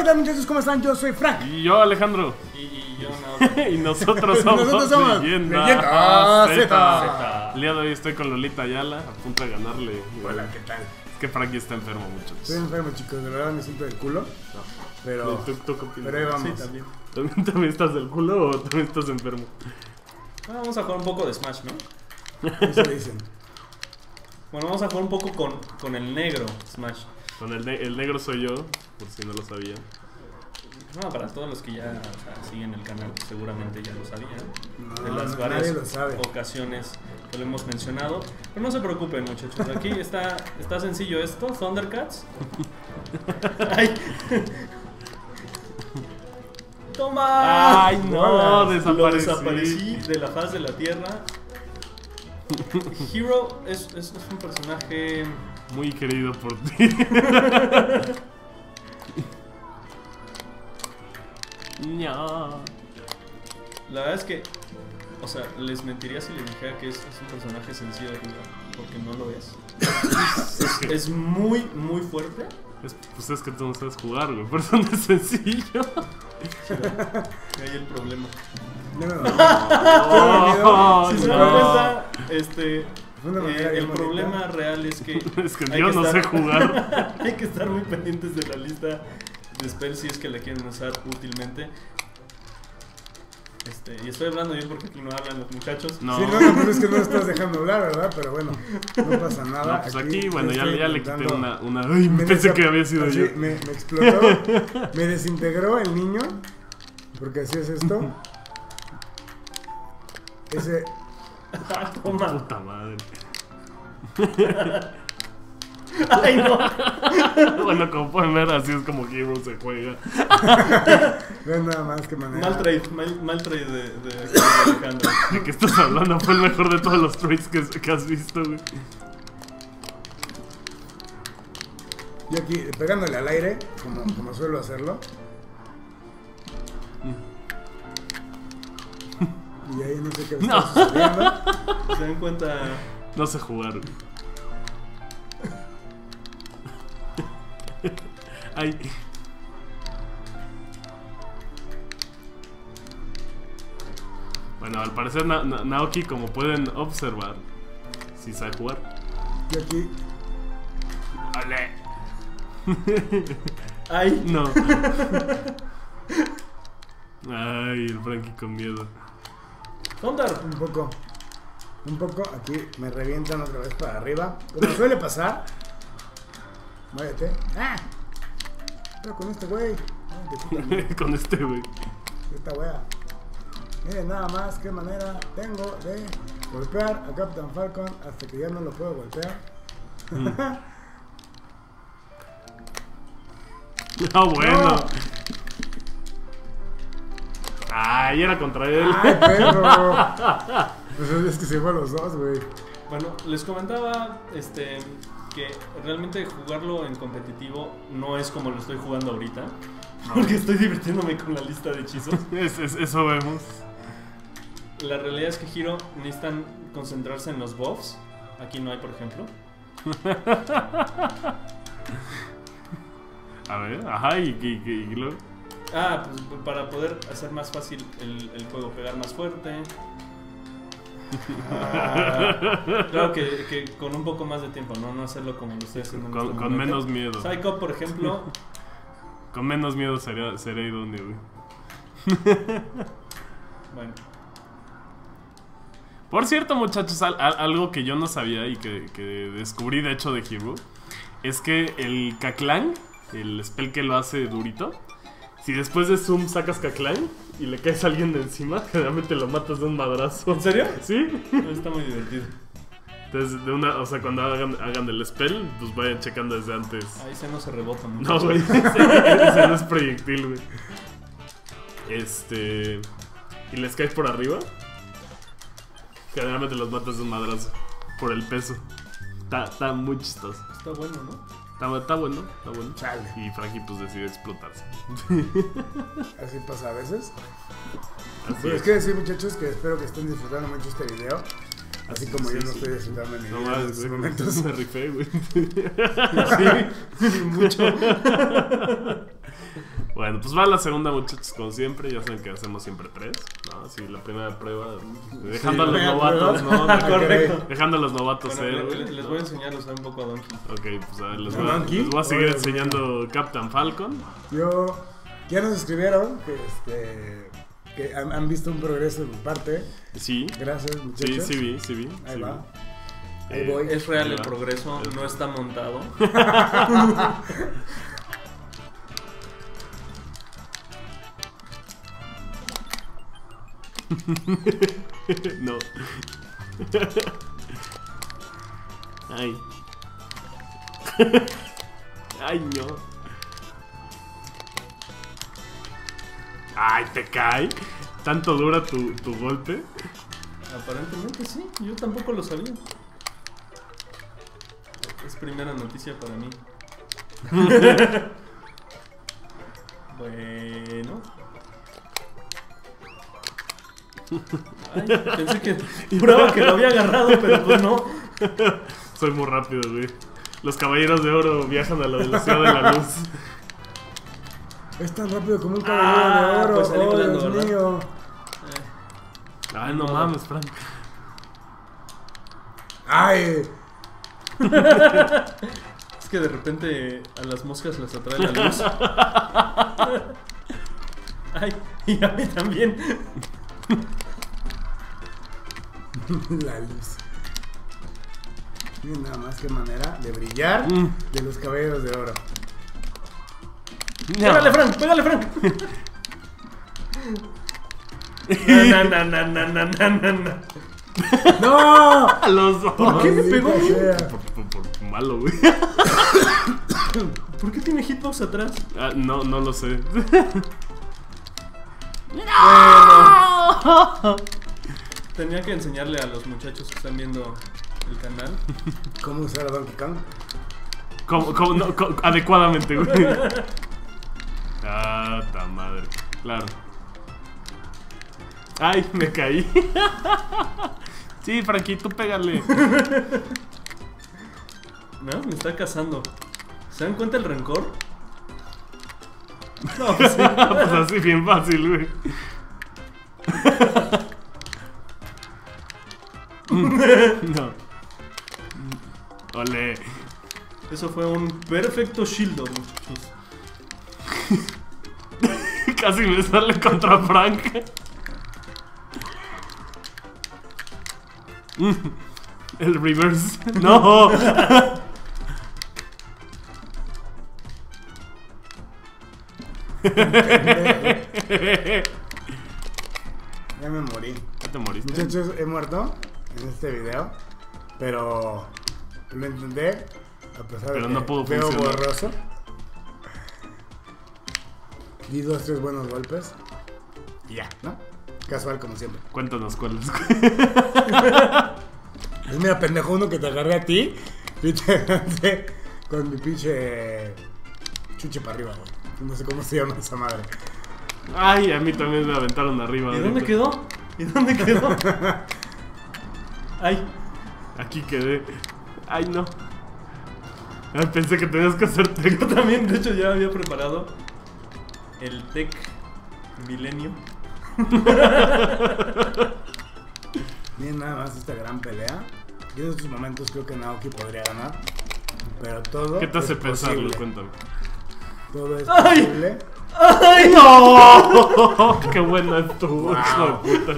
tal, muchachos? ¿Cómo están? Yo soy Frank. Y yo, Alejandro. Y yo no. Y nosotros somos Leyenda Z. El día de hoy estoy con Lolita Ayala, a punto de ganarle. Hola, ¿qué tal? Es que Frankie está enfermo, muchachos. Estoy enfermo, chicos, de verdad me siento del culo. No. Pero ¿Tú qué opinas? pero ahí vamos. Sí, también. ¿También estás del culo o también estás enfermo? Vamos a jugar un poco de Smash, ¿no? Eso dicen. Bueno, vamos a jugar un poco con el negro Smash. Con el negro soy yo, por si no lo sabía. No, para todos los que ya siguen el canal, seguramente ya lo sabían. No, De las nadie varias lo sabe. ocasiones que lo hemos mencionado. Pero no se preocupen, muchachos. Aquí está sencillo esto: Thundercats. ¡Ay! ¡Toma! ¡Ay, no! Lo Desaparecí. desaparecí de la faz de la tierra. Hero es un personaje Muy querido por ti. No. La verdad es que, o sea, les mentiría si les dijera que es un personaje sencillo de jugar, porque no lo es. Es muy, muy fuerte. Pues es que tú no sabes jugar, güey. Por eso no es sencillo. Y ahí el problema. Oh, Si se no. dan cuenta, Fue una manera el bien bonita. problema real es que Es que hay yo que no sé estar- jugar. hay que estar muy pendientes de la lista de spells si es que la quieren usar útilmente. Y estoy hablando yo porque aquí no hablan los muchachos. No. Sí, no, pero es que no estás dejando hablar, ¿verdad? Pero bueno, no pasa nada. No, pues aquí, bueno, ya estoy le quité intentando- una. Ay, pensé que había sido así, yo. me explotó, me desintegró el niño, porque así es esto. Ese, Toma. Puta madre. Ay, no. Bueno, como pueden ver, así es como Hero se juega. vean nada más que manera. Mal trade de Alejandro. ¿De qué estás hablando? Fue el mejor de todos los trades que has visto, güey. Yo aquí pegándole al aire, como suelo hacerlo. Y ahí no sé qué está sucediendo. ¿Se dan cuenta? No sé jugar, güey. Ay. Bueno, al parecer Naoki, como pueden observar, sí sabe jugar. Yo aquí, ¡Ale! Ay, No. Ay, el Frankie con miedo. Thunder. un poco, aquí me revientan otra vez para arriba. Como suele pasar. Muévete. ¡Ah! Pero con este güey. Ay, de puta madre, Con este, güey. esta wea. Miren nada más qué manera tengo de golpear a Captain Falcon hasta que ya no lo puedo golpear. Ah, bueno. No. Ay, era contra él. ¡Ay, perro! Pues es que se fue a los dos, güey. Bueno, les comentaba que realmente jugarlo en competitivo no es como lo estoy jugando ahorita. Porque estoy divirtiéndome con la lista de hechizos. Eso vemos. La realidad es que Hero necesitan concentrarse en los buffs. Aquí no hay, por ejemplo. A ver, ajá, y luego. Pues para poder hacer más fácil el juego, pegar más fuerte. Claro que con un poco más de tiempo, no hacerlo como lo estoy haciendo en este Con momento. menos miedo. Psycho, por ejemplo. Con menos miedo sería idóneo, güey. Bueno, Por cierto, muchachos, algo que yo no sabía y que descubrí de hecho de Hero es que el Kaklang, el spell que lo hace durito, si después de zoom sacas Kaklang y le caes a alguien de encima, generalmente lo matas de un madrazo. ¿en serio? ¿Sí? Está muy divertido. Entonces, o sea, cuando hagan el spell, pues vayan checando desde antes. Ahí se rebota mucho. No, güey, ese no es proyectil, güey. Y les caes por arriba, generalmente los matas de un madrazo por el peso. Está muy chistoso. Está bueno, ¿no? Está bueno. Chale. Y Frankie pues decide explotarse. Así pasa a veces. Así Pero es es. que decir, muchachos, que espero que estén disfrutando mucho este video. Así como Sí, yo no sí. estoy disfrutando en mi No vida en más, estos güey, momentos. me rifé, güey. Sí, mucho. Bueno, pues va la segunda, muchachos, como siempre. Ya saben que hacemos siempre 3, ¿no? Sí, la primera prueba. Dejando a los novatos, ¿no? Correcto. Dejando a los novatos Bueno, ser. les voy a enseñar a usar un poco a Donkey. Ok, pues a ver, les ¿Donkey? voy a seguir Oye, enseñando Captain Falcon. Ya nos escribieron que han visto un progreso de mi parte. Sí. Gracias, muchachos. Sí vi. Ahí sí va. vi. Ahí voy. Es real ahí el va. progreso, no está montado. No. Ay. Ay, no. Ay, te cae. ¿Tanto dura tu golpe? Aparentemente sí, yo tampoco lo sabía. Es primera noticia para mí. Bueno. Ay, pensé que juraba que lo había agarrado, pero pues no. Soy muy rápido, güey. Los caballeros de oro viajan a la velocidad de la luz. Es tan rápido como un caballero de oro. pues salí Oh, volando, Dios ¿verdad? mío. Ay, no mames, Frank. Ay. Es que de repente a las moscas les atrae la luz. Ay, y a mí también. La luz. Miren nada más qué manera de brillar de los caballeros de oro. Pégale, Frank, pégale, Frank. Na. ¡No! A los dos. ¿Por qué me pegó? Maldita sea. Por malo, güey. ¿Por qué tiene hitbox atrás? Ah, no lo sé. Bueno. Tenía que enseñarle a los muchachos que están viendo el canal. ¿Cómo usar a Donkey Kong? ¿Cómo no? Adecuadamente, güey. Ah, ta madre. Claro. Ay, me caí. Sí, Frankie, tú pégale. No, me está cazando. ¿Se dan cuenta el rencor? No, pues sí. Pues así bien fácil, güey. No. Ole. Eso fue un perfecto shield, muchachos. Casi me sale contra Frank. El reverse. No. Ya me morí. ¿Ya te moriste? Muchachos, he muerto en este video, pero lo intenté, a pesar Pero de no que pudo veo funcionar. borroso. Di 2-3 buenos golpes y ya, ¿no? Casual como siempre. Cuéntanos cuáles. Pues mira, pendejo, uno que te agarré a ti y te lancé con mi pinche chuche para arriba, güey. No sé cómo se llama esa madre. Ay, a mí también me aventaron arriba. ¿Y ahorita. dónde quedó? ¿Y dónde quedó? Ay, Aquí quedé. Ay, no. Ay, pensé que tenías que hacer yo técnica. también, de hecho, ya había preparado el Tech Milenio. Miren nada más esta gran pelea. Yo en estos momentos creo que Naoki podría ganar. Pero todo ¿Qué te hace es pensarlo? posible. Cuéntame. Todo es ¡Ay! posible. ¡Ay! ¡No! ¡Qué buena estuvo, Wow. hijo de puta!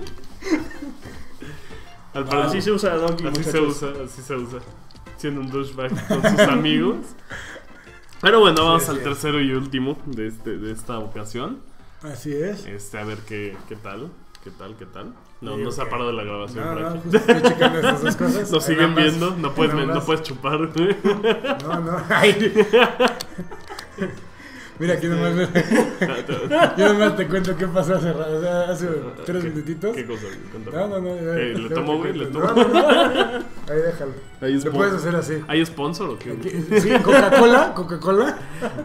Al parecer, Así se usa Donkey, así se muchachos. usa, así se usa. Siendo un douchebag con sus amigos. Pero bueno, vamos Sí, al sí. tercero y último de esta ocasión. Así es. A ver qué tal. No, Sí, no se ha ok. parado la grabación, No, Frankie. justo estoy checando estas dos cosas. Nos siguen Ambas- viendo, no puedes, ambas. no puedes chupar, güey. No. Ay. Mira, aquí nomás, yo nomás te cuento qué pasó hace 3 minutitos. ¿Qué cosa? Güey? Cuéntame. No. ¿Le tomo, güey? ¿Le tomo? No. Ahí déjalo. Ahí es Lo bon- puedes hacer así. ¿Hay sponsor o qué? Aquí- güey? Sí, Coca-Cola.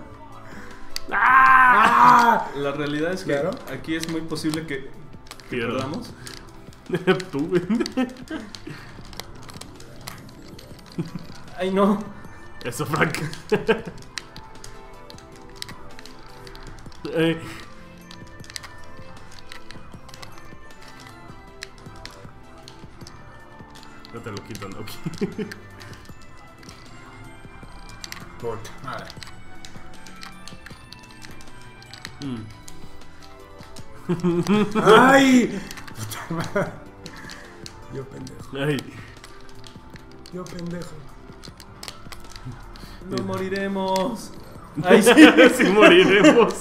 ¡Ah! La realidad es que Claro. aquí es muy posible que Pierda. perdamos. Tú, güey. Ay, no. Eso, Frank. Yo te lo quito, Loki. Puta, vale. ¡Ay! Puta madre. Yo pendejo. Ay. Yo pendejo. No moriremos. Ay, sí, sí moriremos.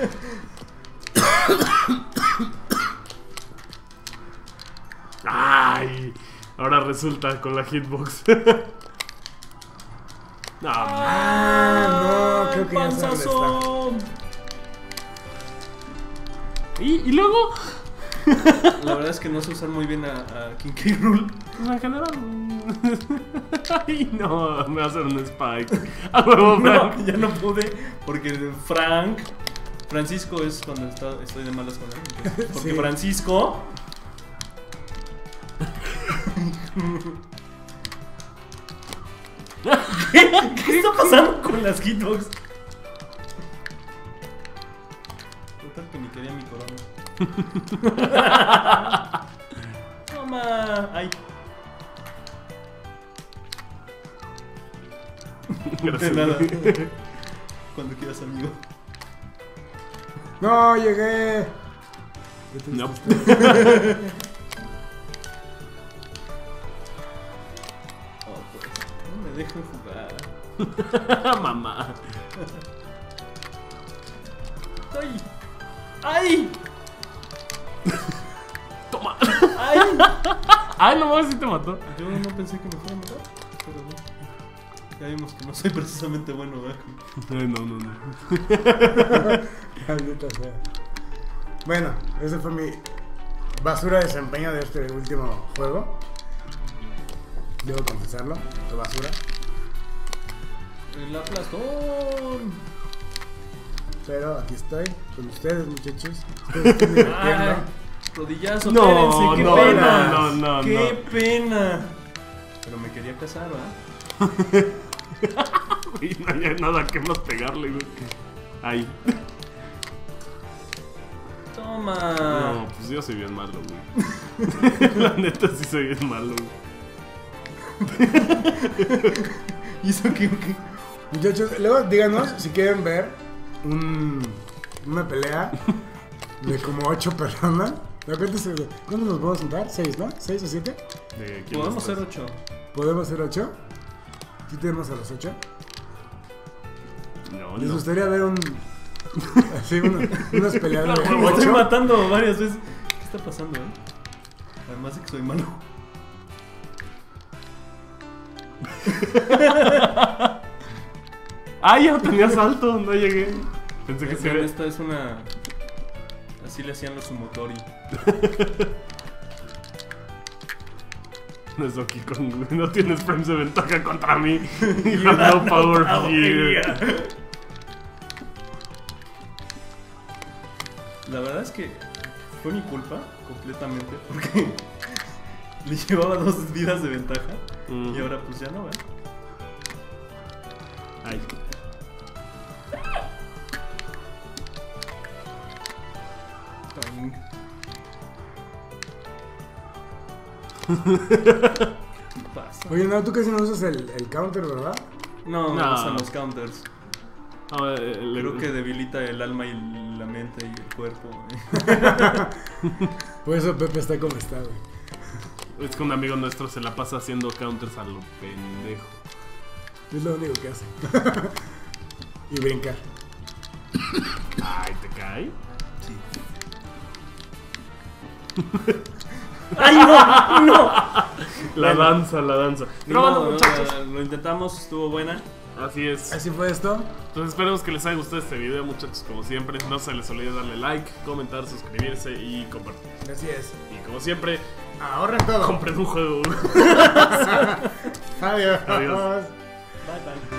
Ay, ahora resulta con la hitbox. No, No, creo que ya sé dónde está. ¡Panzazo! y luego, La verdad es que no sé usar muy bien a King K. Rool. en general. Ay, no, me va a hacer un spike. A huevo, No, Frank. ya no pude porque Francisco es cuando estoy de malas con él. Entonces, porque Sí. Francisco. ¿Qué está pasando con las hitbox? Total que ni quería mi corona. Toma. Ay. Gracias. De nada. Cuando quieras, amigo. No, llegué. No. Oh, pues, no me dejen jugar. Mamá. ¡Ay! ¡Ay! Toma. ¡Ay! Ay, no mames, si te mató. Yo no pensé que me fuera a matar, pero no. Ya vimos que no soy precisamente bueno, ¿verdad? Ay, no. Maldita sea. Bueno, ese fue mi basura de desempeño de este último juego. Debo confesarlo, fue basura. El aplastón. Pero aquí estoy con ustedes, muchachos. Ustedes están divirtiendo. Ay, rodillazo, No, espérense, qué no, pena. no, qué pena. Pero me quería casar, ¿verdad? Y no hay nada que más pegarle, güey. Ay. Toma. No, pues yo soy bien malo, güey. La neta sí soy bien malo, güey. ¿Hizo qué? Muchachos, luego díganos si quieren ver una pelea de como 8 personas. ¿Cuántos nos podemos juntar? 6, ¿no? ¿6 o 7? ¿De quién Podemos estás? ser 8. ¿Podemos ser 8? ¿Sí tenemos a los 8? No, ¿Les no. gustaría ver así, unas peleas de Me estoy 8? matando varias veces. ¿Qué está pasando, Además de que soy malo. Ay, ya tenía salto, no llegué. Pensé que se Vean, ve. esta es una... Así le hacían los sumotori. No es Donkey Kong, güey. No tienes frames de ventaja contra mí. You have no power here. La verdad es que fue mi culpa completamente porque le llevaba 2 vidas de ventaja y ahora pues ya no, ¿eh? Ay. ¿Qué pasa? Oye, no, tú casi no usas el counter, ¿verdad? No, me No. gustan los counters. No, Creo que debilita el alma y la mente y el cuerpo. Por eso Pepe está como está, güey. Es que un amigo nuestro se la pasa haciendo counters a lo pendejo. Es lo único que hace. Y brincar. Ay, ¿te cae? ¡Ay, no! ¡No! La Bueno. danza. Pero No, bueno, muchachos. lo intentamos, estuvo buena. Así es. Así fue esto. Entonces esperemos que les haya gustado este video, muchachos. Como siempre, no se les olvide darle like, comentar, suscribirse y compartir. Así es. Y como siempre, Ahorren todo. compren un juego. Adiós. Adiós. Bye, bye.